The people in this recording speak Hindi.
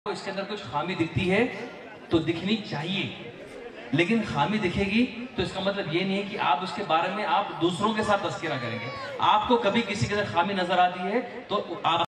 इसके अंदर कुछ खामी दिखती है तो दिखनी चाहिए, लेकिन खामी दिखेगी तो इसका मतलब ये नहीं है कि आप उसके बारे में आप दूसरों के साथ तज़किरा करेंगे। आपको कभी किसी के अंदर खामी नजर आती है तो आप